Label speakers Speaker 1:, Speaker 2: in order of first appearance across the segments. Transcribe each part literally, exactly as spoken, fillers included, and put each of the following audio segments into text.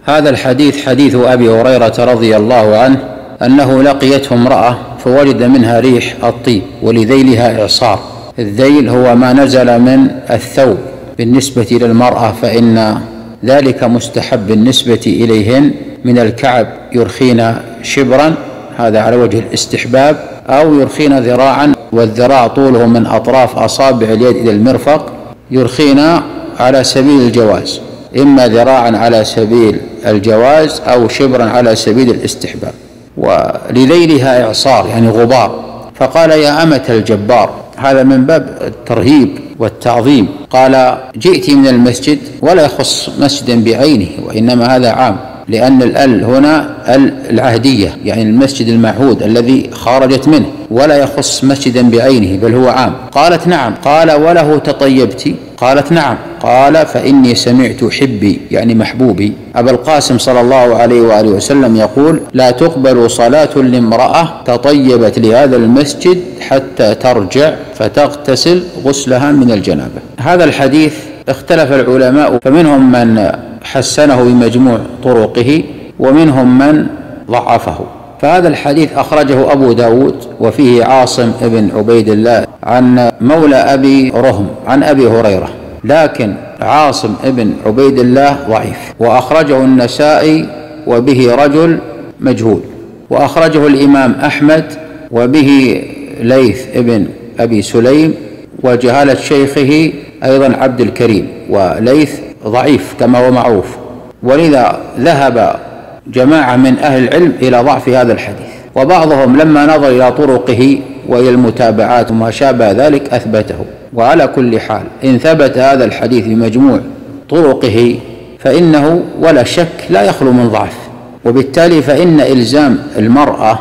Speaker 1: هذا الحديث حديث أبي هريرة رضي الله عنه أنه لقيته امرأة فوجد منها ريح الطيب ولذيلها إعصار. الذيل هو ما نزل من الثوب بالنسبة للمرأة، فإن ذلك مستحب بالنسبة إليهن، من الكعب يرخين شبرا، هذا على وجه الاستحباب، أو يرخين ذراعا، والذراع طوله من أطراف أصابع اليد إلى المرفق، يرخين على سبيل الجواز، إما ذراعا على سبيل الجواز أو شبرا على سبيل الاستحباب. ولذيلها إعصار يعني غبار، فقال يا أمة الجبار، هذا من باب الترهيب والتعظيم. قال جئت من المسجد، ولا يخص مسجدا بعينه، وإنما هذا عام، لأن الأل هنا العهدية يعني المسجد المعهود الذي خرجت منه، ولا يخص مسجدا بعينه بل هو عام. قالت نعم. قال وله تطيبت؟ قالت نعم. قال فإني سمعت حبي يعني محبوبي أبا القاسم صلى الله عليه وآله وسلم يقول لا تقبل صلاة لامرأة تطيبت لهذا المسجد حتى ترجع فتغتسل غسلها من الجنابة. هذا الحديث اختلف العلماء، فمنهم من حسنه بمجموع طرقه ومنهم من ضعفه. فهذا الحديث أخرجه أبو داود، وفيه عاصم بن عبيد الله عن مولى أبي رهم عن أبي هريرة، لكن عاصم بن عبيد الله ضعيف، وأخرجه النسائي وبه رجل مجهول، وأخرجه الإمام أحمد وبه ليث بن أبي سليم، وجهالة شيخه أيضا عبد الكريم، وليث ضعيف كما هو معروف، ولذا ذهب جماعة من أهل العلم إلى ضعف هذا الحديث، وبعضهم لما نظر إلى طرقه وإلى المتابعات وما شابه ذلك أثبته. وعلى كل حال إن ثبت هذا الحديث بمجموع طرقه فإنه ولا شك لا يخلو من ضعف، وبالتالي فإن إلزام المرأة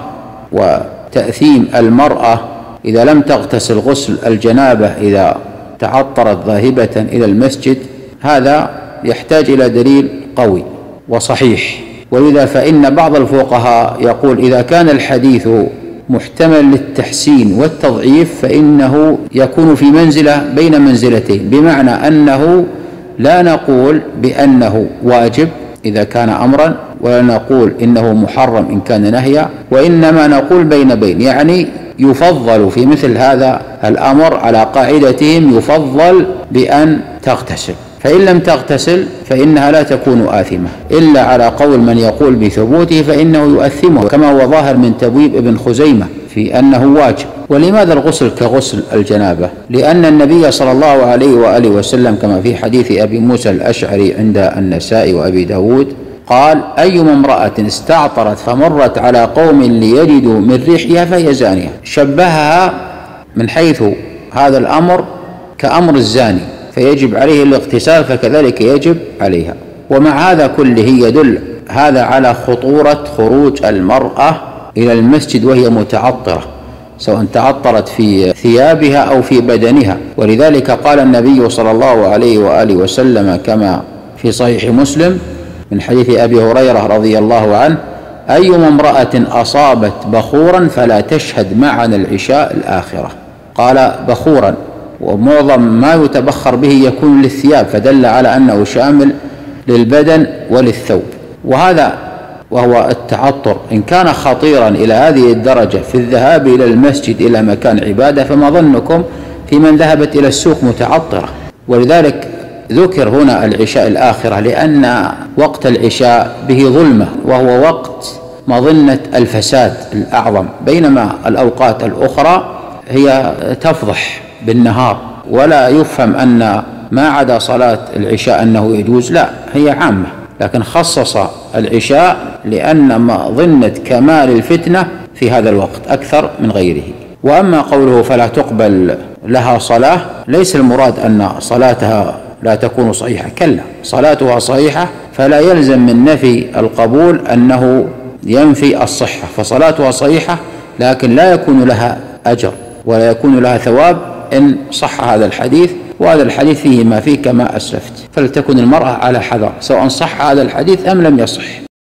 Speaker 1: وتأثيم المرأة إذا لم تغتسل غسل الجنابة إذا تعطرت ذاهبة إلى المسجد هذا يحتاج إلى دليل قوي وصحيح. ولذا فإن بعض الفقهاء يقول إذا كان الحديث محتمل للتحسين والتضعيف فإنه يكون في منزلة بين منزلتين، بمعنى أنه لا نقول بأنه واجب إذا كان أمرا، ولا نقول إنه محرم إن كان نهيا، وإنما نقول بين بين، يعني يفضل في مثل هذا الأمر على قاعدتهم يفضل بأن تغتسل، فإن لم تغتسل فإنها لا تكون آثمة، إلا على قول من يقول بثبوته فإنه يؤثمه، كما هو ظاهر من تبويب ابن خزيمة في أنه واجب. ولماذا الغسل كغسل الجنابة؟ لأن النبي صلى الله عليه وآله وسلم كما في حديث أبي موسى الأشعري عند النسائي وأبي داود قال أيما امرأة استعطرت فمرت على قوم ليجدوا من ريحها فهي زانية. شبهها من حيث هذا الأمر كأمر الزاني، فيجب عليه الاغتسال، فكذلك يجب عليها. ومع هذا كله يدل هذا على خطورة خروج المرأة إلى المسجد وهي متعطرة، سواء تعطرت في ثيابها أو في بدنها. ولذلك قال النبي صلى الله عليه وآله وسلم كما في صحيح مسلم من حديث أبي هريرة رضي الله عنه أيما امرأة أصابت بخورا فلا تشهد معنا العشاء الآخرة. قال بخورا، ومعظم ما يتبخر به يكون للثياب، فدل على أنه شامل للبدن وللثوب. وهذا وهو التعطر إن كان خطيرا إلى هذه الدرجة في الذهاب إلى المسجد إلى مكان عبادة، فما ظنكم في من ذهبت إلى السوق متعطرة؟ ولذلك ذكر هنا العشاء الآخرة، لأن وقت العشاء به ظلمة، وهو وقت مظنة الفساد الأعظم، بينما الأوقات الأخرى هي تفضح بالنهار. ولا يفهم أن ما عدا صلاة العشاء أنه يجوز، لا، هي عامة، لكن خصص العشاء لأن مظنة كمال الفتنة في هذا الوقت أكثر من غيره. وأما قوله فلا تقبل لها صلاة، ليس المراد أن صلاتها لا تكون صحيحة، كلا، صلاتها صحيحة، فلا يلزم من نفي القبول أنه ينفي الصحة، فصلاتها صحيحة لكن لا يكون لها أجر ولا يكون لها ثواب إن صح هذا الحديث. وهذا الحديث فيه ما فيه كما أسلفت، فلتكن المرأة على حذر سواء صح هذا الحديث أم لم يصح.